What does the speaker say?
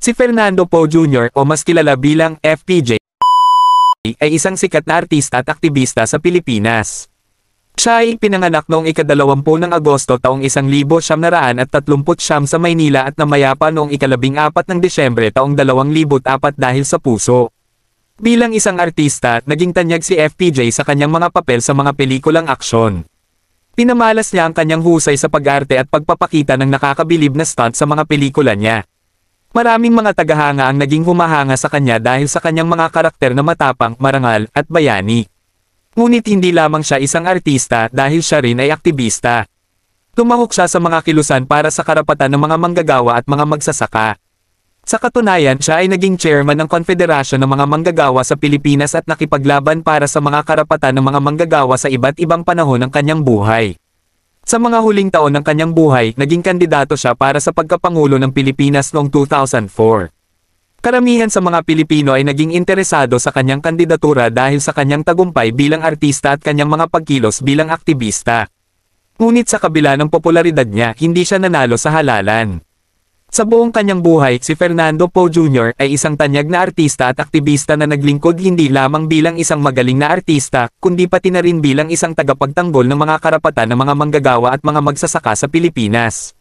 Si Fernando Poe Jr. o mas kilala bilang FPJ ay isang sikat na artista at aktivista sa Pilipinas. Siya ay pinanganak noong ika-20 ng Agosto taong 1939 sa Maynila at namayapa noong ika-14 ng Disyembre taong 2004 dahil sa puso. Bilang isang artista, naging tanyag si FPJ sa kanyang mga papel sa mga pelikulang aksyon. Pinamalas niya ang kanyang husay sa pag-arte at pagpapakita ng nakakabilib na stunt sa mga pelikula niya. Maraming mga tagahanga ang naging humahanga sa kanya dahil sa kanyang mga karakter na matapang, marangal, at bayani. Ngunit hindi lamang siya isang artista dahil siya rin ay aktivista. Tumahok siya sa mga kilusan para sa karapatan ng mga manggagawa at mga magsasaka. Sa katunayan, siya ay naging chairman ng Konfederasyon ng mga Manggagawa sa Pilipinas at nakipaglaban para sa mga karapatan ng mga manggagawa sa iba't ibang panahon ng kanyang buhay. Sa mga huling taon ng kanyang buhay, naging kandidato siya para sa pagkapangulo ng Pilipinas noong 2004. Karamihan sa mga Pilipino ay naging interesado sa kanyang kandidatura dahil sa kanyang tagumpay bilang artista at kanyang mga pagkilos bilang aktivista. Ngunit sa kabila ng popularidad niya, hindi siya nanalo sa halalan. Sa buong kanyang buhay, si Fernando Poe Jr. ay isang tanyag na artista at aktivista na naglingkod hindi lamang bilang isang magaling na artista, kundi pati na rin bilang isang tagapagtanggol ng mga karapatan ng mga manggagawa at mga magsasaka sa Pilipinas.